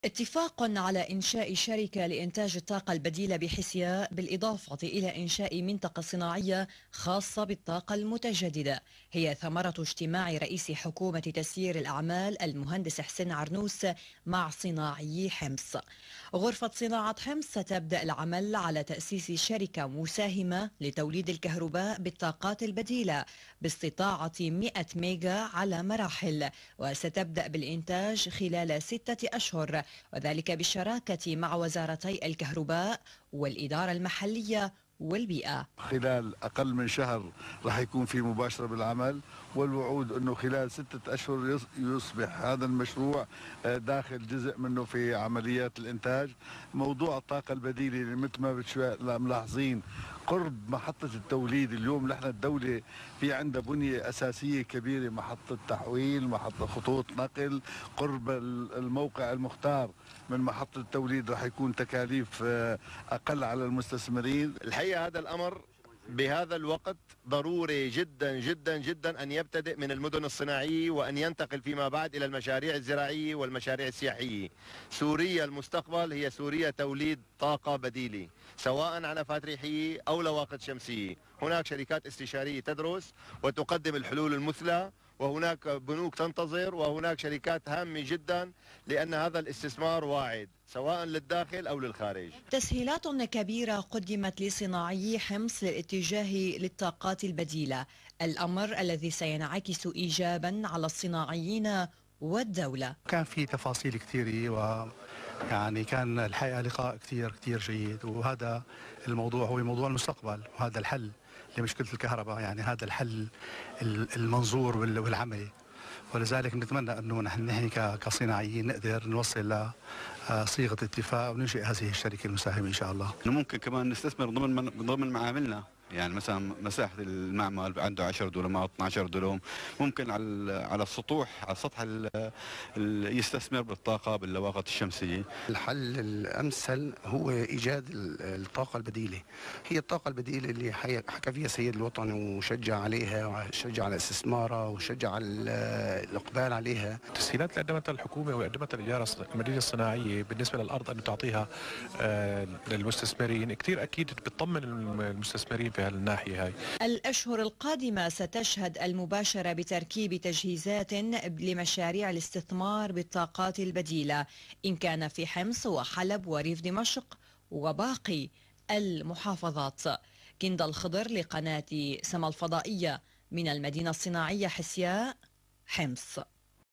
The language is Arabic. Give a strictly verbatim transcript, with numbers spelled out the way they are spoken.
اتفاق على إنشاء شركة لإنتاج الطاقة البديلة بحسياء بالإضافة إلى إنشاء منطقة صناعية خاصة بالطاقة المتجددة هي ثمرة اجتماع رئيس حكومة تسيير الأعمال المهندس حسين عرنوس مع صناعي حمص. غرفة صناعة حمص ستبدأ العمل على تأسيس شركة مساهمة لتوليد الكهرباء بالطاقات البديلة باستطاعة مئة ميجا على مراحل، وستبدأ بالإنتاج خلال ستة أشهر، وذلك بالشراكة مع وزارتي الكهرباء والإدارة المحلية والبيئة. خلال أقل من شهر راح يكون في مباشرة بالعمل، والوعود أنه خلال ستة أشهر يصبح هذا المشروع داخل جزء منه في عمليات الإنتاج. موضوع الطاقة البديلة اللي مثل ما ملاحظين قرب محطة التوليد اليوم، نحن الدولة في عندها بنية أساسية كبيرة، محطة تحويل، محطة خطوط نقل، قرب الموقع المختار من محطة التوليد راح يكون تكاليف أقل على المستثمرين. الحقيقة هذا الأمر بهذا الوقت ضروري جدا جدا جدا أن يبتدئ من المدن الصناعية وأن ينتقل فيما بعد إلى المشاريع الزراعية والمشاريع السياحية. سوريا المستقبل هي سوريا توليد طاقة بديلة سواء عنفات ريحية أو لواقط شمسية. هناك شركات استشارية تدرس وتقدم الحلول المثلى، وهناك بنوك تنتظر، وهناك شركات هامة جدا، لأن هذا الاستثمار واعد سواء للداخل أو للخارج. تسهيلات كبيرة قدمت لصناعي حمص للاتجاه للطاقات البديلة، الأمر الذي سينعكس إيجابا على الصناعيين والدولة. كان في تفاصيل كثيرة، و يعني كان الحقيقة لقاء كثير كثير جيد، وهذا الموضوع هو موضوع المستقبل، وهذا الحل لمشكلة الكهرباء، يعني هذا الحل المنظور والعملي. ولذلك نتمنى أنه نحن كصناعيين نقدر نوصل لصيغة اتفاق وننشئ هذه الشركة المساهمة إن شاء الله. ممكن كمان نستثمر ضمن ضمن معاملنا، يعني مثلا مساحة المعمل عنده عشرة دولومات اثني عشر دولوم، ممكن على على السطوح على سطح يستثمر بالطاقة باللواقط الشمسية. الحل الأمثل هو إيجاد الطاقة البديلة. هي الطاقة البديلة اللي حكى فيها سيد الوطن وشجع عليها وشجع على استثمارها وشجع على الإقبال عليها. التسهيلات اللي قدمتها الحكومة وقدمتها الإدارة المدينة الصناعية بالنسبة للأرض أن تعطيها للمستثمرين كثير أكيد بتطمن المستثمرين في هالناحية هاي. الأشهر القادمة ستشهد المباشرة بتركيب تجهيزات لمشاريع الاستثمار بالطاقات البديلة، إن كان في حمص وحلب وريف دمشق وباقي المحافظات. كندا الخضر لقناة سما الفضائية من المدينة الصناعية حسياء، حمص.